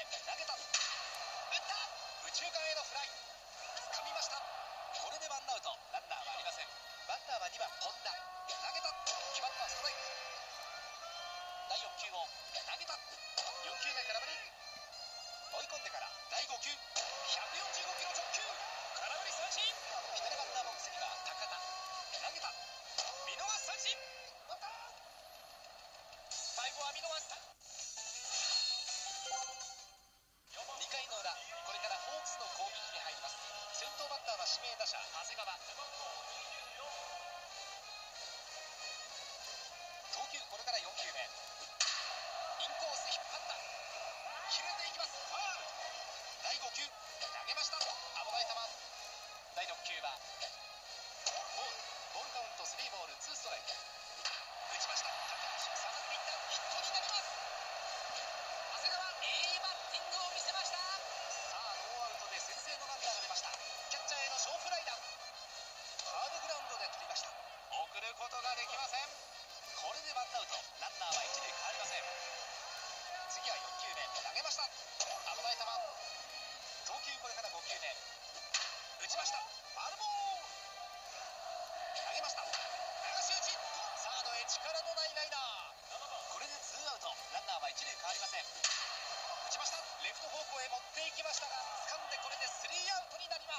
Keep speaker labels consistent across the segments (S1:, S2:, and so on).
S1: 目投げた、打った、右中間へのフライ、掴みました。これでワンアウト、ランナーはありません。バッターは2番本田、投げた、決まった、ストライク。第4球を投げた、4球目空振り、追い込んでから第5球、145キロ直球、空振り三振。左バッターボックスには高田、投げた、見逃し三振。最後は見逃した。2回の裏、これからホークスの攻撃に入ります。先頭バッターは指名打者長谷川。投球これから4球目、インコース引っ張った、切れていきます、ファウル。第5球投げました、危ない球。第6球はボールカウント3ボール2ストライク、打ちました、高橋下がっていった、ヒットになります。長谷川、いいバッティングを見せました。さあノーアウトで先制のランナーが出ました。キャッチャーへの小フライだ、ハードグラウンドで取りました。送ることができません。これでワンアウト、ランナーは一塁変わりません。次は4球目投げました、危ない球。投球これから5球目、打ちました、ファウルボール。投げました、流し打ち、サードへ力のないライナー。これでツーアウト、ランナーは一塁変わりません。打ちました、レフト方向へ持っていきましたが掴んで、これでスリーアウトになります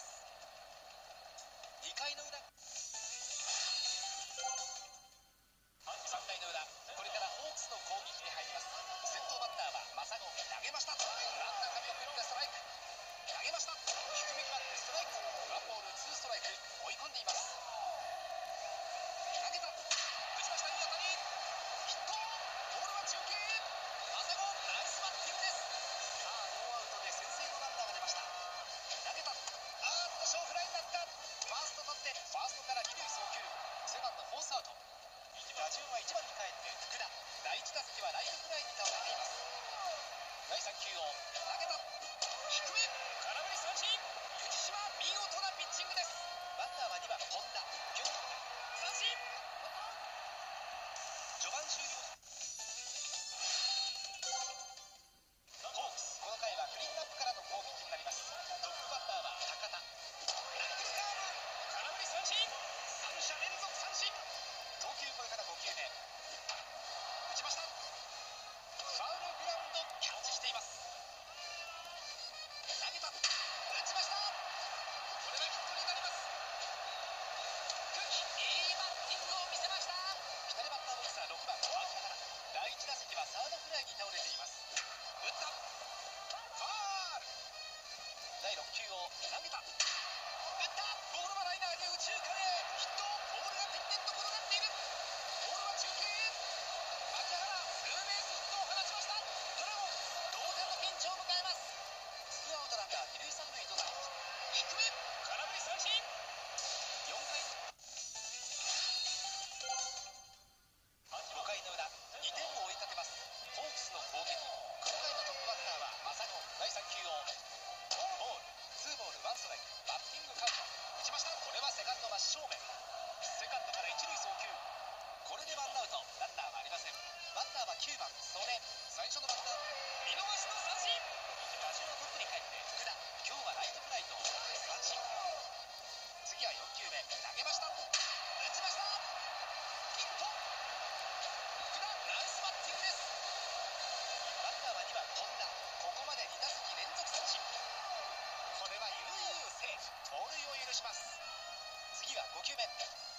S1: 。2回の裏、3回の裏、これからホークスの攻撃に入ります。先頭バッターは正野、投げました、真ん中見送ってストライク、投げました、低め決まってストライク、ワンボールツーストライク、追い込んでいます。投げた、打ちました、いい当たり、ヒット、ボールは中継、長谷川、ナイスバッティングです。さあノーアウトで先制のランナーが出ました。投げた、小フライになった、ファースト取って、ファーストから二塁送球、セカンドフォースアウト。打順は1番に帰って福田、第1打席はライトフライに倒れています。第3球を投げた、低め、空振り三振。藤島、見事なピッチングです。バッターは2番本田、今日三振。序盤終了。ホークス、この回はクリーンアップからの攻撃になります。トップバッターは高田、ナックルカーブ、空振り三振、3者連続三振。投球これから5球目、打ちました、ファウルグラウンド、キャッチしています。投げた、打ちました、これはヒットになります。久喜、いいバッティングを見せました。左バッターボックスは6番牧原、第1打席はサードフライに倒れています。打った、ファウル。第6球を投げた、打った、ボールはライナーで右中間へヒット、ボールが点々と転がっている、ボールは中継へ、牧原、ツーベースヒットを放ちました。ドラゴンズ、同点のピンチを迎えます。ツーアウトランナー二塁三塁となりました。低め、空振り三振。4回の裏、2点を追いかけますホークスの攻撃。この回のトップバッターは正野、第3球をボール、ツーボールワンストライク、バッティングカウント、打ちました、これはセカンド真正面、セカンドから一塁送球、これでワンアウト、ランナーはありません。バッターは9番曽根、最初のバッター見逃しの三振。打順はトップに帰って福田、今日はライトフライと三振。次は4球目投げました、打ちました、ヒット。福田、ナイスバッティングです。バッターは2番本田、ここまで2打席連続三振。これは悠々セーフ、盗塁を許します。次は5球目